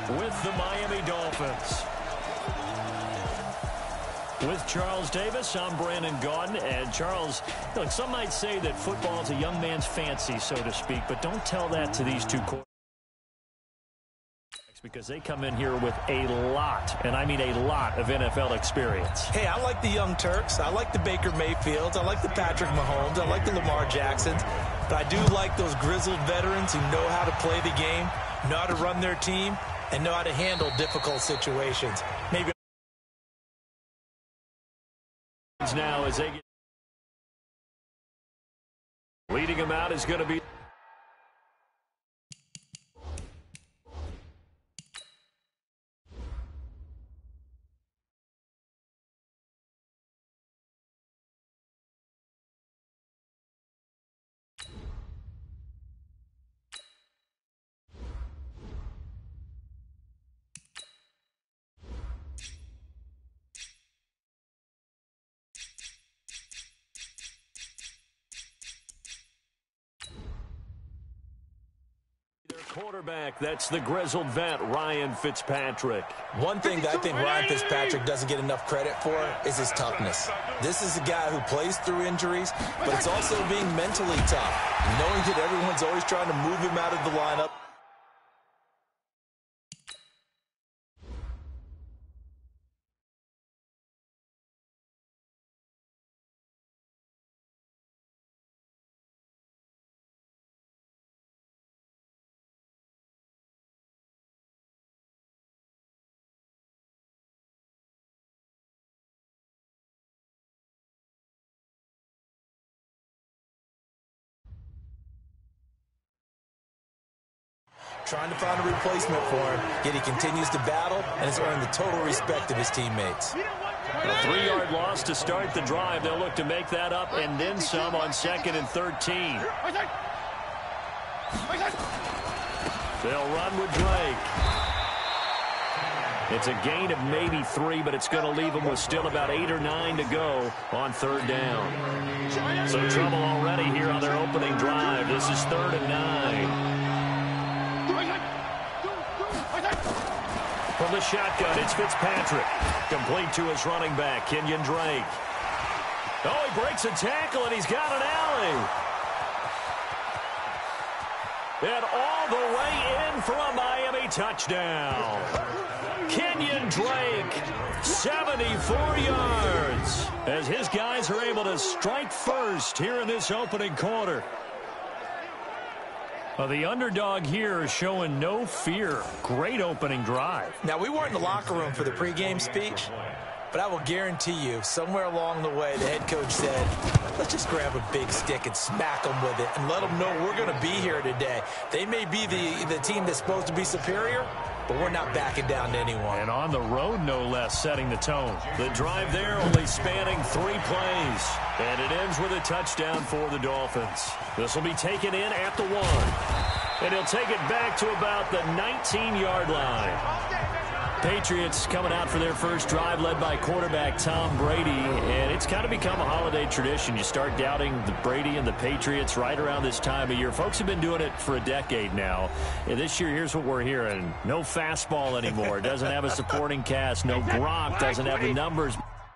with the Miami Dolphins. With Charles Davis, I'm Brandon Gaudin. And Charles, look, some might say that football is a young man's fancy, so to speak, but don't tell that to these two quarterbacks because they come in here with a lot, and I mean a lot, of NFL experience. Hey, I like the young Turks. I like the Baker Mayfields. I like the Patrick Mahomes. I like the Lamar Jacksons. But I do like those grizzled veterans who know how to play the game, know how to run their team, and know how to handle difficult situations. Maybe now as they get leading them out is going to be quarterback. That's the grizzled vet, Ryan Fitzpatrick. one thing that I think Ryan Fitzpatrick doesn't get enough credit for is his toughness. This is a guy who plays through injuries, but it's also being mentally tough, knowing that everyone's always trying to move him out of the lineup. Trying to find a replacement for him, yet he continues to battle and has earned the total respect of his teammates. A 3-yard loss to start the drive. They'll look to make that up and then some on 2nd and 13. They'll run with Drake. It's a gain of maybe 3, but it's going to leave them with still about 8 or 9 to go on 3rd down. So trouble already here on their opening drive. This is 3rd and 9. From the shotgun, it's Fitzpatrick. Complete to his running back, Kenyon Drake. Oh, he breaks a tackle, and he's got an alley. And all the way in for a Miami touchdown. Kenyon Drake, 74 yards, as his guys are able to strike first here in this opening quarter. The underdog here is showing no fear. Great opening drive. Now, we weren't in the locker room for the pregame speech, but I will guarantee you, somewhere along the way, the head coach said, let's just grab a big stick and smack them with it and let them know we're going to be here today. They may be the team that's supposed to be superior, but we're not backing down to anyone. And on the road, no less, setting the tone. The drive there only spanning 3 plays. And it ends with a touchdown for the Dolphins. This will be taken in at the 1. And he'll take it back to about the 19-yard line. Patriots coming out for their first drive led by quarterback Tom Brady, and it's kind of become a holiday tradition. You start doubting the Brady and the Patriots right around this time of year. Folks have been doing it for a decade now. And this year, here's what we're hearing. No fastball anymore. It doesn't have a supporting cast. No Gronk. Doesn't have the numbers.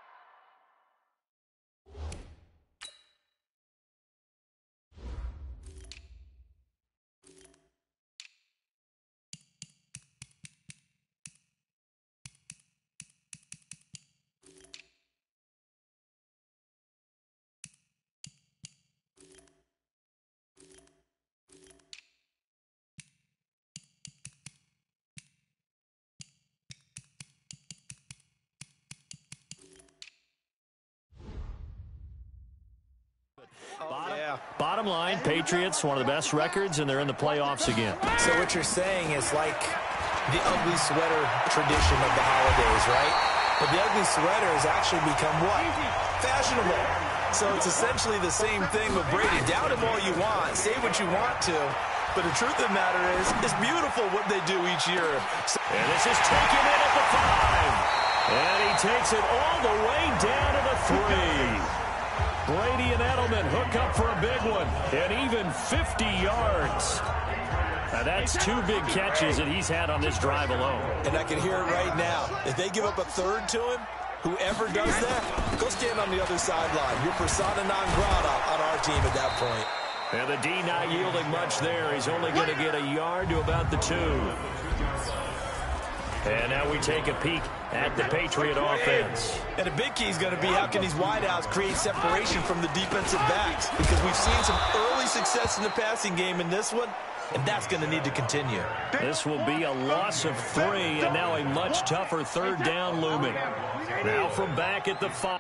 Bottom line, Patriots, one of the best records, and they're in the playoffs again. So what you're saying is like the ugly sweater tradition of the holidays, right? But the ugly sweater has actually become what? Fashionable. So it's essentially the same thing with Brady. Doubt him all you want. Say what you want to. But the truth of the matter is, it's beautiful what they do each year. And this is taken in at the 5. And he takes it all the way down to the 3. Brady and Edelman hook up for a big one, and even 50 yards. Now that's 2 big catches that he's had on this drive alone. And I can hear it right now. If they give up a third to him, whoever does that, go stand on the other sideline. You're persona non grata on our team at that point. And the D not yielding much there. He's only going to get a yard to about the 2. And now we take a peek at the Patriot offense. And a big key is going to be how can these wideouts create separation from the defensive backs, because we've seen some early success in the passing game in this one, and that's going to need to continue. This will be a loss of 3, and now a much tougher 3rd down looming. Now from back at the 5.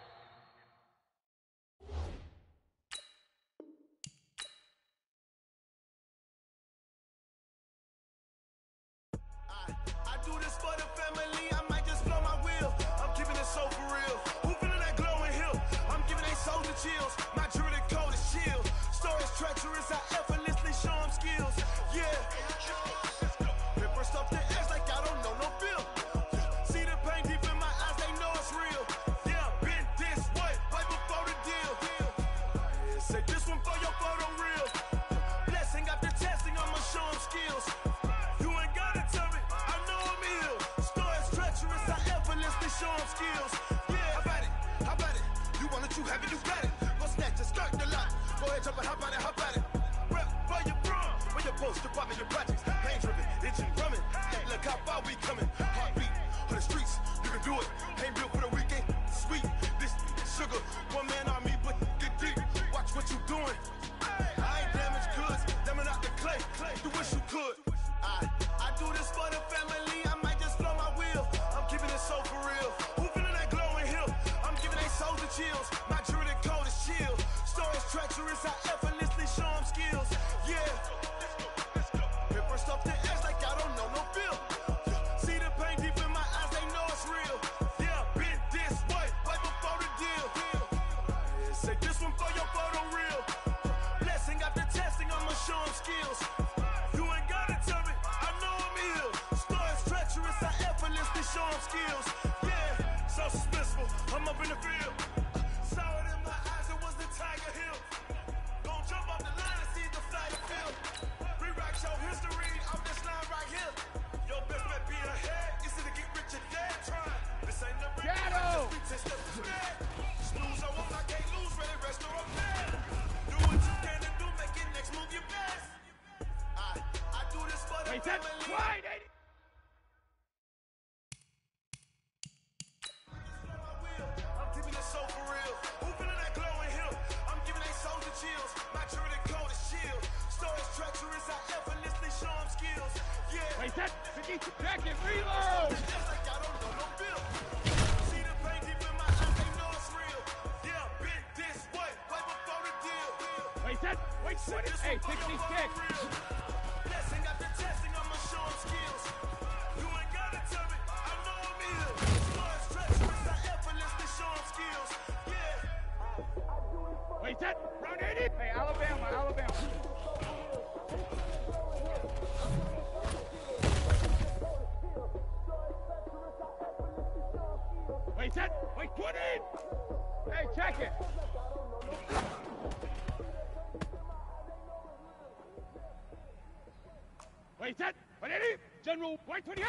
General, white 28!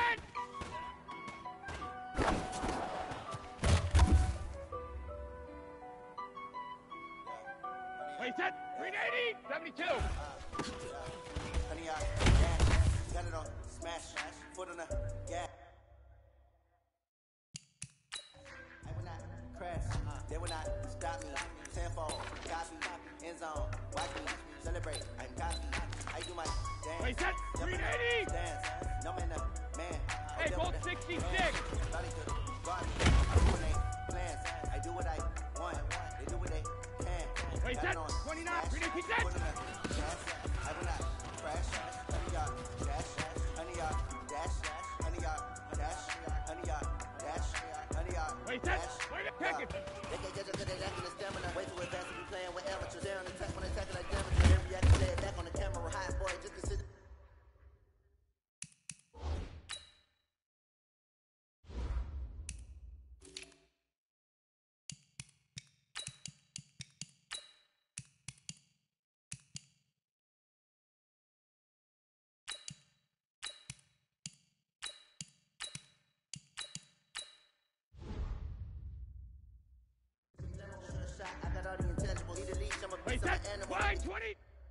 Wait, set, 380, 72. Honey, got it on smash, foot on the gas. I will not crash, they will not stop me. Tenfold, copy, end zone, watch me, celebrate, I'm copy. I do my dance. Wait, set, 380! Dance, no man, man. Hey, Bolt 66! I do what I want, they do what they can. Wait, set, 29, 380, set! I will not crash, honey, y'all, dash, honey, y'all, dash, honey, y'all, dash, honey, y'all, dash, honey, y'all. Wait, set, wait a second! They can get you good at acting the stamina. Way too advanced to be playing with amateurs. They're on attack when attacking like damage. Every action, lay it back on the camera. Hot boy, just consider. Wait, I'm set. an animal. Wide 20.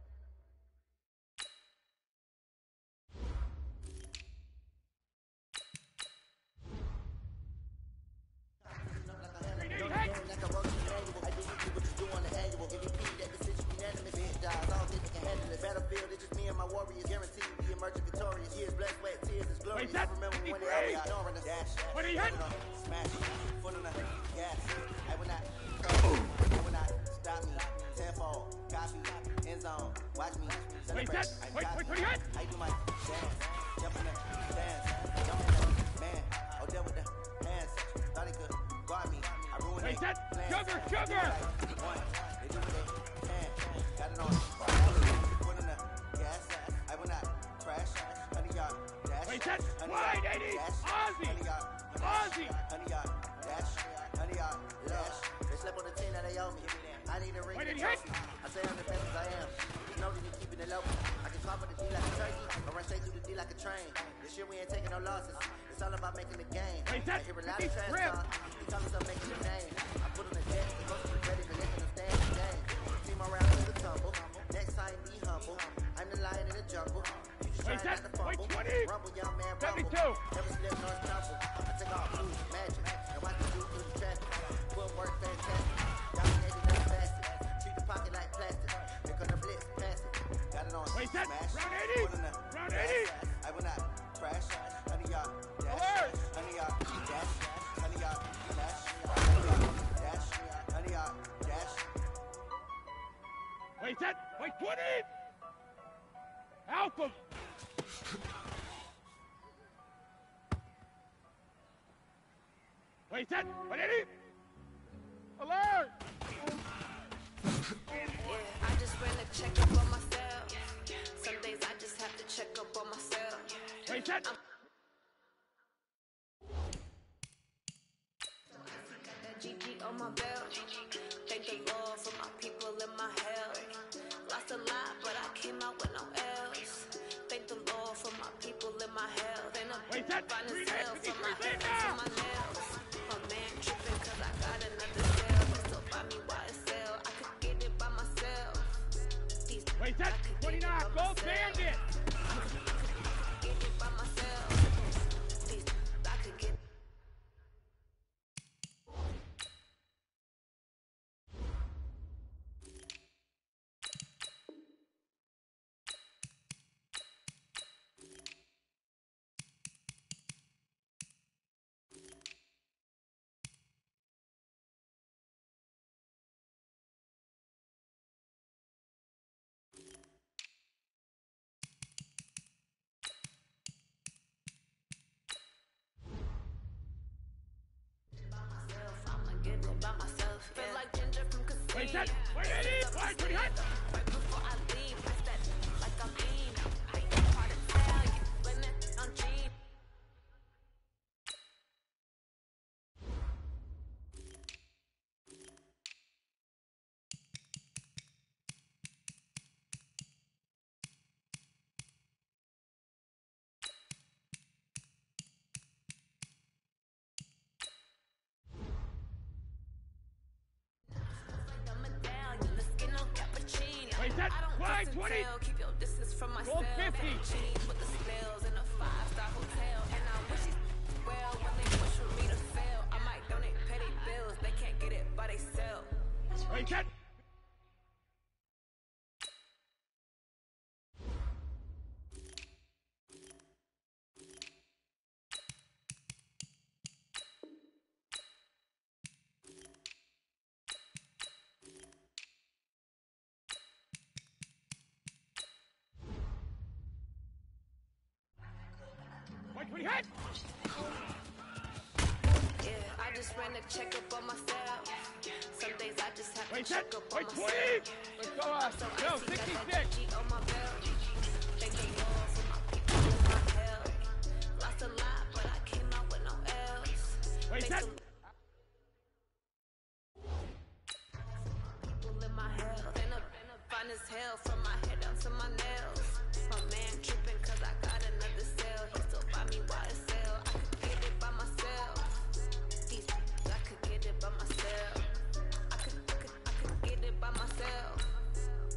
Like a roach manual. I do what you do on the annual. MVP, that decision unanimous. Big jobs, I don't think they can handle it. Battlefield, it's just me and my warriors. Guaranteed we emerge victorious. Years, blood, sweat, tears, is glorious. Wait, that- I remember when they had me ignoring the dash. What are you hitting? Smash, foot on the gas. I will not stop me. Tenfold, copy, end zone. Watch me Wait, celebrate. set. Wait, what are you hitting? I do my dance, jump in the dance, jump in the man. Oh, there with the hands. Thought he could guard me. I ruined Wait, it. set. Plans. Sugar. They do what they can. Got it on. Put in the gas. I will not crash. 100 yard dash. Wait, set. 100 Wide yard 80. dash. Ozzy. 100 yard Ozzy. 100 yard dash. 100 yard dash. They slept on the team that they owe me. I need a ring. Wait, to did he trust hit? me. I say I'm the best as I am. Just know that you're keeping it low. I can swap with the D like a turkey. I run straight through the D like a train. This year we ain't taking no losses. It's all about making the game. Wait, I that- hear a lot he's of trash ripped. talk. He talking about making the name. I put on the deck. The most of the ready to making them stand the game. Team around to the tumble. Next time be humble. I'm the lion in the jungle. You just Wait, trying not that- to fumble. wait, 20. Rumble, young man, rumble. 72. Never slip nor stumble. I take off blue magic. And watch the dude through the traffic. Footwork fantastic. Dominated and fasted. Treat the pocket like plastic. Here come the blitz, pass it. Got it on. Wait, set. Smash. Round 80. Put in the Round gas. 80. I will not crash. 100 yard dash. Alert. 100 yard dash. 100 yard dash. 100 yard dash. 100 yard dash. Wait, set. Wait, 20. Alpha. Wait, set. Wait, 80. Alert. I just ran a checkup on myself. Some days I just have to check up on myself. Wait, set. Got that GG on my belt. Thank the Lord for my people and my health. Lost a lot, but I came out with no L's. Thank the Lord for my people and my health. And I'm Wait, that- fine three as hell days, from my 53 head now. to my nails. My man tripping cause I got another cell. He still buy me YSL. I could get it by myself. These Wait, set. I could get it 29. by Gold myself. Bandit. Get it by myself. These I could get. I'ma get it by myself. Feel like ginger from Wait, Casino. set. Wait, 80. Wait, 20. Right before I leave, I said like I'm in. I ain't hard to tell you. Blame it on G. Like a medallion, the skin on cappuccino. Wait, set. I don't Wide kiss and 20. tell, keep your distance from myself. Gold 50. Cheese with the spells in a 5-star hotel. And I wish it well when they push for me to fail. I might donate petty bills, they can't get it by themselves. Wait, set. Wait, 20. Hit. Yeah, I just ran a checkup on myself. Some days I just have to Wait, check set. up on Wait, 20. myself. Let's go up. So No, icy, got 66. that GG on my belt. Thank the Lord for my people and my health. Lost a lot, but I came out with no L's. Wait, Thank set. the people in my health. And I'm fine as hell from my head down to my nails. My man tripping cause I got another cell. He still buy me YSL. I could get it by myself. These I could get it by myself. I could get it by myself.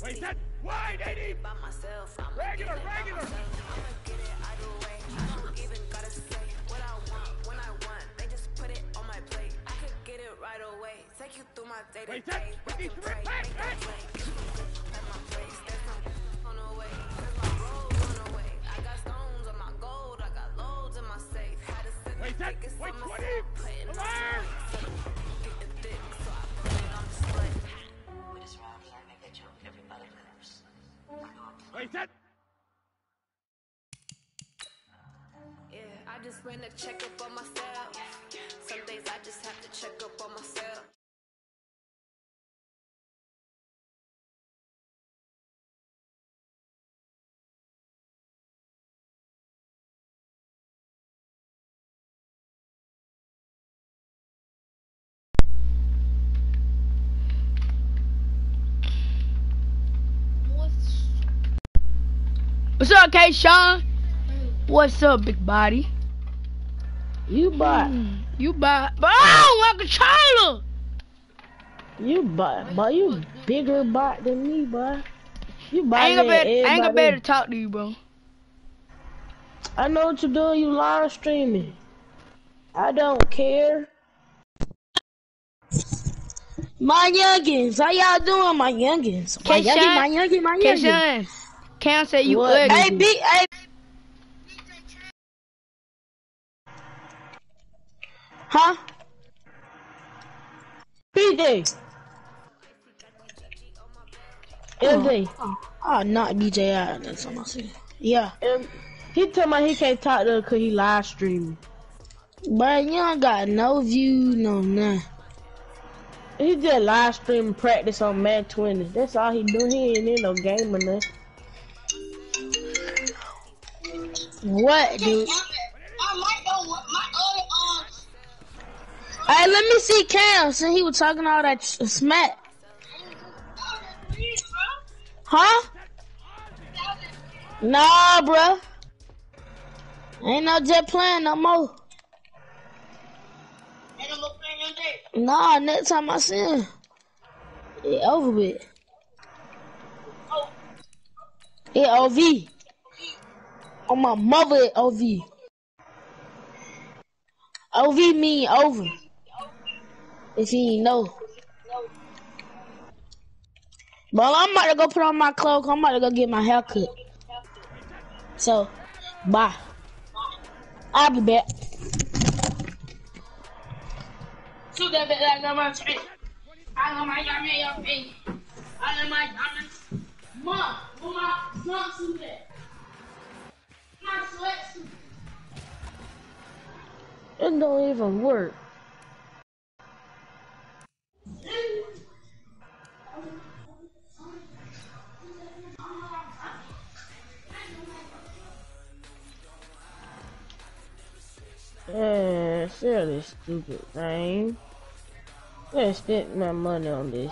Wait, set. Wide, 80. By myself, I'm Regular, regular. I'ma get it either way. I don't even gotta say what I want when I want. They just put it on my plate. I could get it right away. Take you through my day to Wait, day. set. These three. Back. At my place, there's some on the way. There's my road on the way. I got stones on my gold. I got loads in my safe. Had to sit Wait, and set. take it Wait, some 20. putting Alert. getting thick, so I put it on display. With this round, I make that joke everybody lives. Wait, set. Yeah, I just ran a checkup on myself. Some days I just have to check up on myself. What's up, K-Sean? What's up, big body? You bought. You buy. Oh, my controller! You bought. But you bigger bot than me, boy. You buy I ain't gonna be able to talk to you, bro. I know what you're doing. You live streaming. I don't care. My youngins, how y'all doing, my youngins? My youngin. K-Sean, Cam said you What? ugly. Hey, huh? BJ. LJ. Oh, not DJ out. That's what I'm saying. Yeah. He told me he can't talk to her because he live streaming. But you don't got no view, no nothing. He just live stream practice on Madden 20. That's all he do. He ain't in no game or nothing. What, dude? Hey, let me see Cam since he was talking all that smack. Huh? Nah, bruh. Ain't no jet playing no more. Nah, next time I see him, it over with. It OV. On my mother, it OV. OV mean over. If you ain't know. Well, I'm about to go put on my clothes. I'm about to go get my hair cut. So, bye. I'll be back. Shoot that bit like I'm on street. I know my yummy. I know my yummy. Mom, shoot that. My sweatsuit. It don't even work. Yeah, seriously stupid thing. I spent my money on this.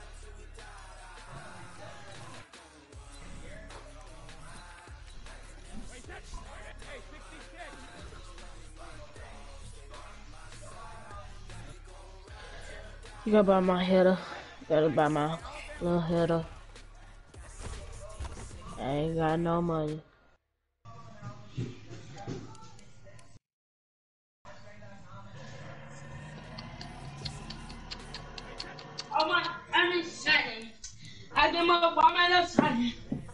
You gotta buy my header. Gotta buy my little header. I ain't got no money. Oh my, I'm excited. I get my ball my left side.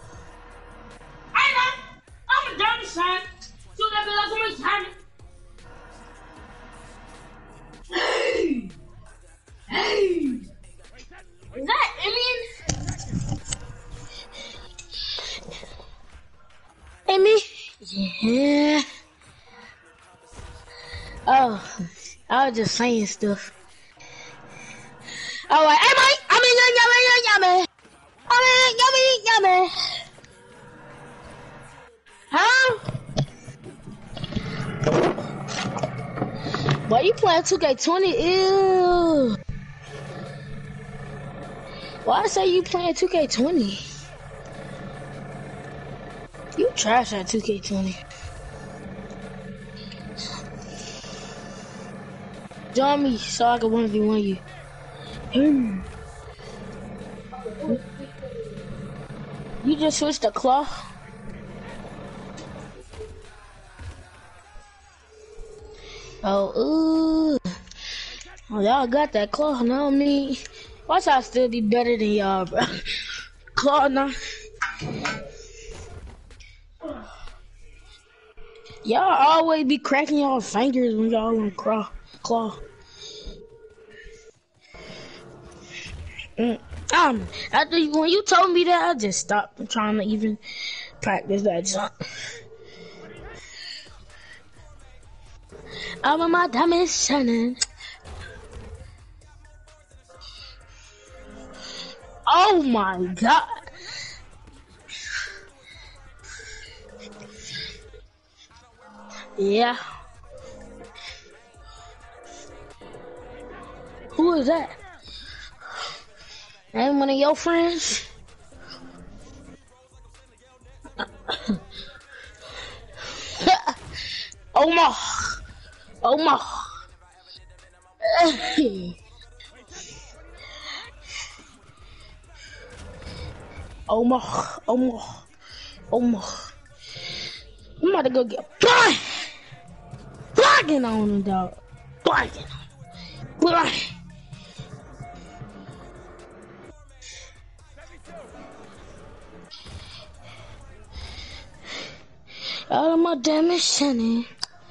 I'm a dirty son. So that be like my son. Hey! Is that Emmy? Emmy? Yeah. Oh, I was just saying stuff. Oh, like, yummy. Yummy. Huh? Boy, you playing 2K20? Ew. Why I say you playing 2K20? You trash at 2K20. Join me so I can 1v1 you. You just switched to claw? Oh, ooh. Oh, y'all got that claw, know me. Watch I still be better than y'all, bro. Claw now. Y'all always be cracking y'all fingers when y'all on claw. After when you told me that, I just stopped trying to even practice that jump. All of my diamonds shining. Oh my God. Yeah. Who is that? Ain't one of your friends? Omar. Omar. I'm about to go get blocking on him, dog. Blocking. All of my damage shining.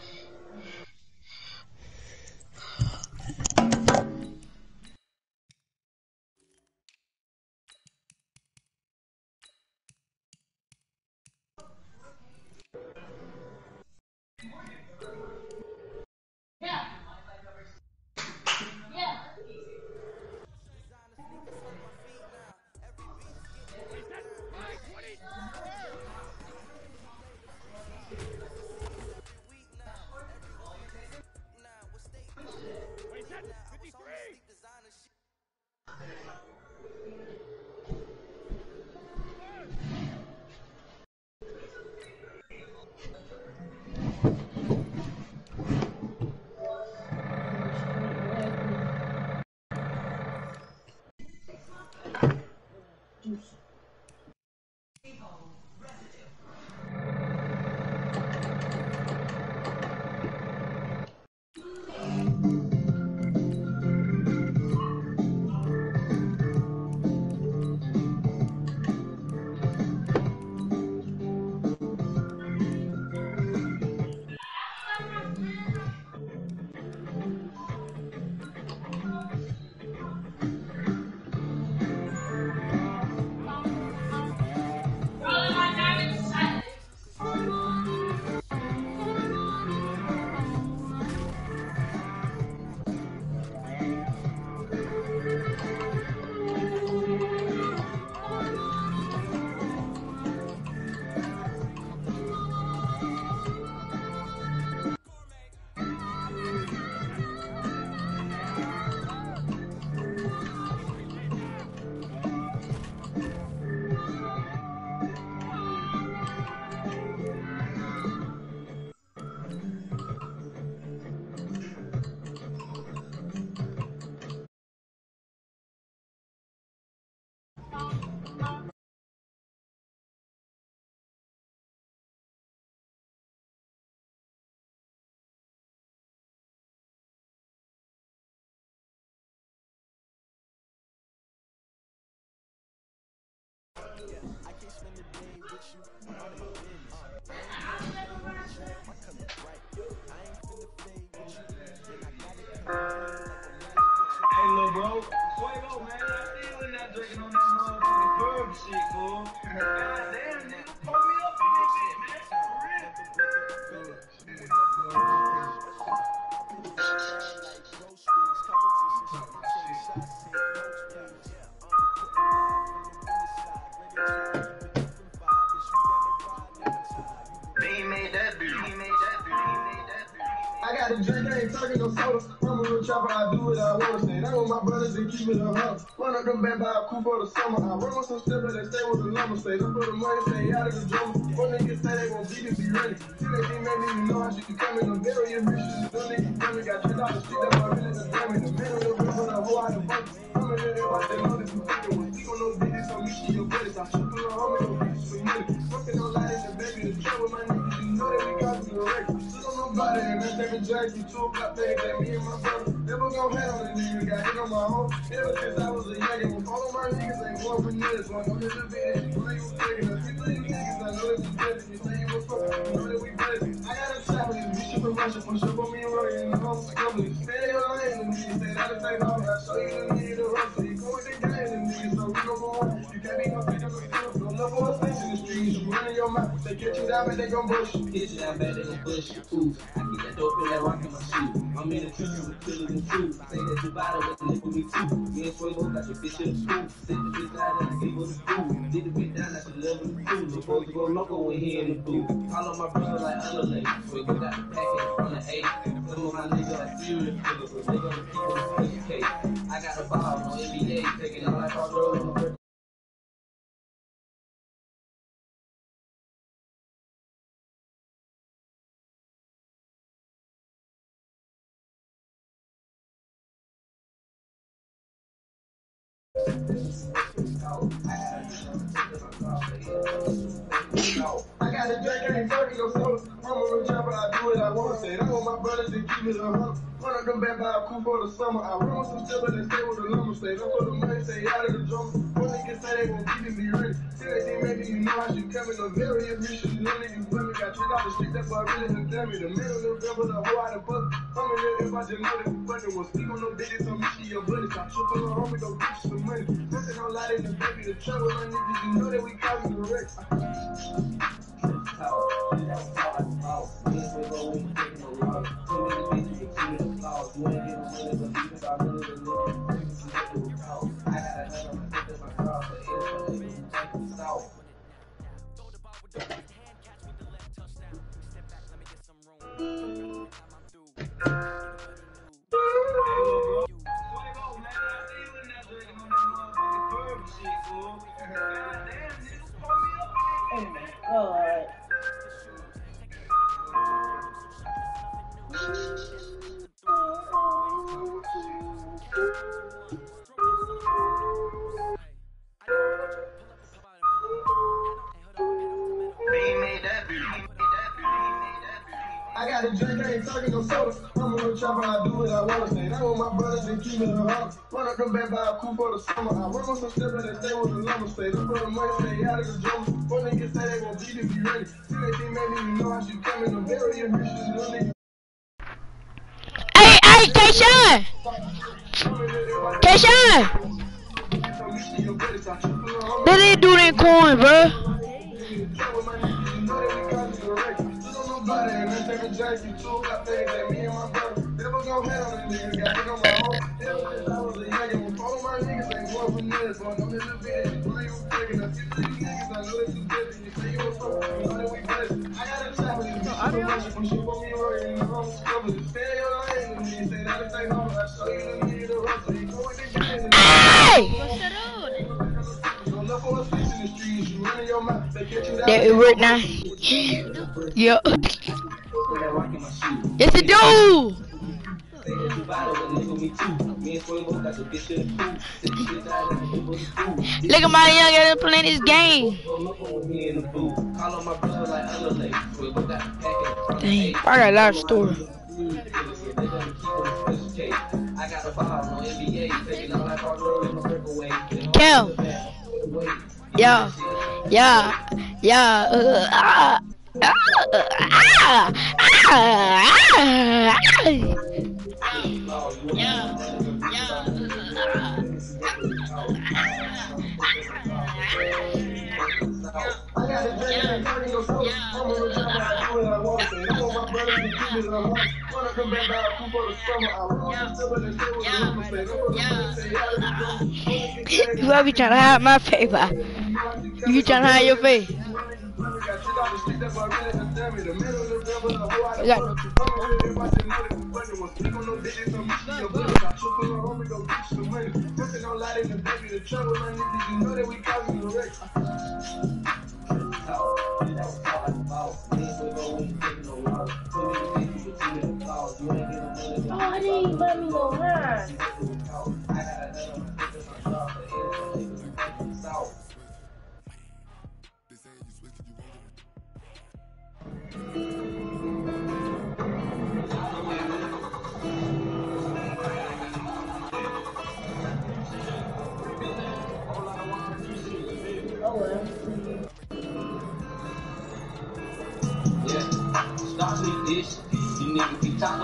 Hey, little bro, Fuego, man, I still in that drinking on that motherfucking bird shit, fool. Goddamn, nigga, pull me up in this shit, man, for real. I got a drink, I ain't talking no soda. I'm a real trapper, I do what I wanna say. I want my brothers and keep it a hundred. Run up them back by a coup for the summer. I run with some steppers, they stay with the lumber state. I put the money, stay out of the drama. One nigga say they gon' beat it, be ready. See that thing, maybe you know how she can come in. I'm very ambitious. One nigga tell me, got $3 shit, that's my business, the damage. The man will be for the whole out of fuck. I'm in there, watch that money, some fucking one. He gon' know business on me, she your business. I shoot through her, homie, nobody, and that's every Jackson, 2 o'clock, baby, that me and my brother. Never gon' hate on the nigga, got hit on my home. Ever since I was a youngin', all of my niggas ain't going for niggas. One on this bit, and you play with niggas. You play with niggas, I know that you blessed. You say you was fuck, you know that we blessed. I got a shot with this bitch from Russia, push up on me running in the home, company. Stay your lane, and niggas say that it's ain't hard. I show you the nigga the rest, so you go with the gang, and niggas, so we gon' go on. You can't be no bitch, I'm gonna do it. Don't love for a face in the streets, you running your mouth. They catch you down, but they gon' bush you. Catch you down, bad, they gon' bush you. Ooh, I get that dope in that rock in my shoe. I'm in the trenches with killers and troops. Say that you bottle with the lick with me too. Me and Sway both got your bitch in the school. Set the bitch down and I gave her the food. Did the bitch down, I should love her the food. Before we go loco when he in the booth. Call on my brother like underlay. So we got the packet from the 8. Some of my niggas like serious niggas. So they gonna keep on the special case. I got the ball on NBA. Taking all that hard road on the I got a drink, I ain't fucking no soda. I'm a real trapper, I do what I want. Say, I want my brothers to keep it 100. Run up them back by a coup for the summer. I run with some stuff, and stay with the lumber. Stay up for the money, stay out of the drum. One nigga say they gon' keep it, be ready. See they see maybe you know I should come in. The very appreciate you know niggas women. Got tricked off the street, that's why I really didn't tell me. The middle little girl with a whole out of buzz. I'm in there if I just know that we fucking. We'll speak on no bitches, so me see your buddy. Stop tripping on homie, go get you some money. Nothing on light in the baby, the trouble, my niggas, you know that we causing the wreck. I got a drink, I ain't talking no soda. I'm a real trapper, I do what I wanna say. I want my brothers and keep it 100. Run up them back by a coup for the summer. I run with some stuff and stay with the lumber. Stay up for the money, stay out of the drama. One nigga say they gon' beat it, be ready. See they think maybe you know how she coming. I'm very ambitious, little nigga. Hey, Kayshawn! Kayshawn! They didn't do that coin, bro. That it work now. Yo. Yes it do. Look at my young guy playing this game. Dang, I got a lot of story. Kel. Yeah. You gotta be trying to hide my paper. You trying to hide your face. You got no I didn't let me know her.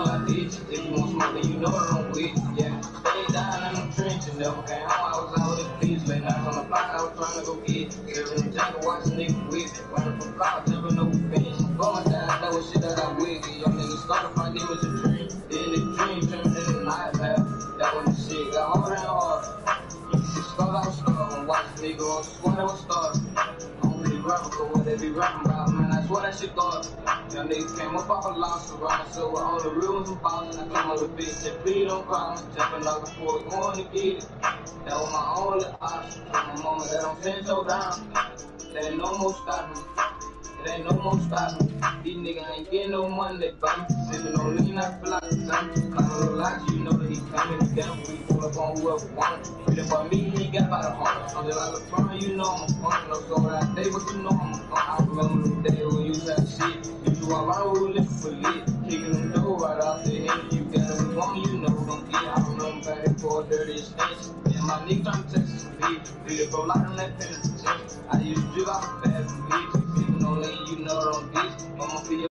know I did. If you want smoke, then you know what I'm with. Yeah, stay down in the trenches. Never came home, I was out with the police. Late nights on the block, I was trying to go get. Girl in the jungle, watch niggas with. Running from cars, never know who finish. Going down, that was shit that I with. Young niggas started my name was a dream. Then the dream turned into the nightmare. That was the shit, got hard and hard. Start out strong, watch the nigga on squad that was started. Rapper, what they be rapping about, man, I swear that shit God. Young niggas came up off a loss around, so with all the real ones and balls, and I come on the bitch, said, please don't cry, I'm jumping off the floor, going to get it. That was my only option, my mama that I'm 10 so down. There ain't no more stopping, there ain't no more stopping. These niggas ain't getting no money, they bum. Sipping on lean, I feel like something. Like a little lot, you know that he coming down. We pull up on whoever want it. Free up on me, he got by the heart. Until I look from you know I'm a fun. No so that day, but you know I'm a fun. I remember the day when you said shit. You do all right, we looking for lit. Kicking the door right off the end. You got every woman, you know don't get. I remember back and forth, dirty extension. And my nigga trying to text some beat. Beat up a lot on that penitentiary. I used to drip out fast and beat. People don't let you know don't bitch. I'ma feel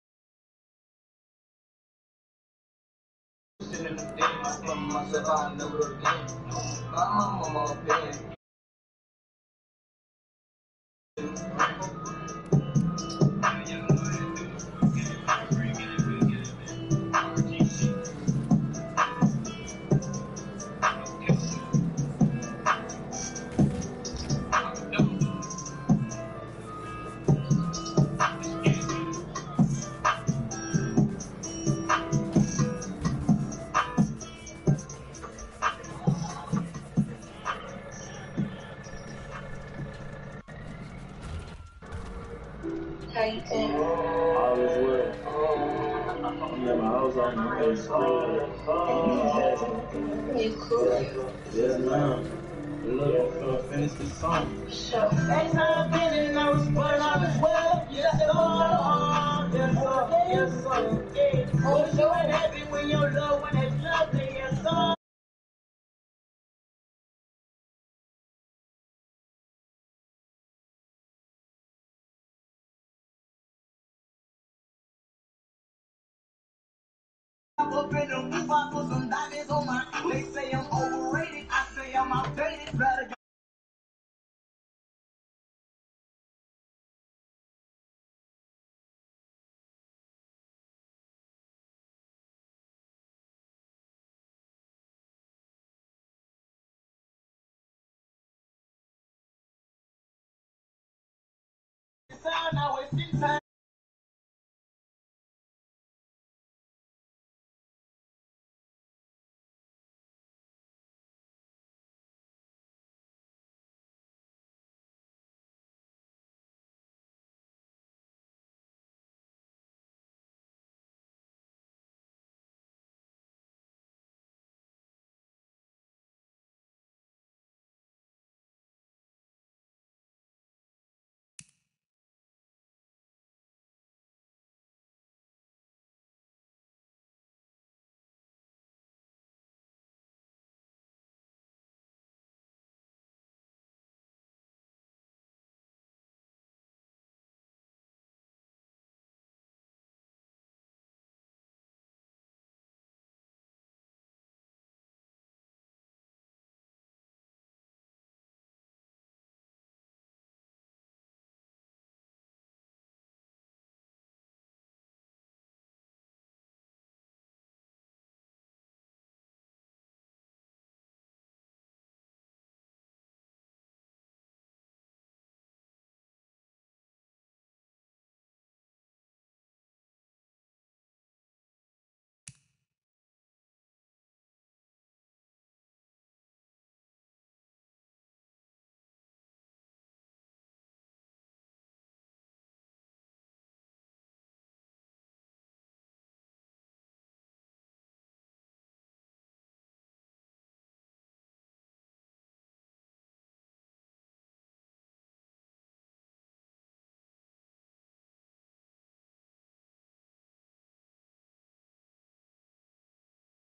sitting in the den. I from myself, I'll never again. My mama opinion. How you doing? All is well. I'm at my house on my way to school. You cool? Yes, ma'am. Look, I'm gonna finish this song. Sure. Next time I've been in, I was born out as well. Yes, sir. Yes, sir. Yes, sir. Yeah. Oh, so it happy when you're low, when it's lovely. Yes, sir. I'm up in the roof, I put some diamonds on my. They say I'm overrated, I say I'm outdated. Better go. Now it's in time.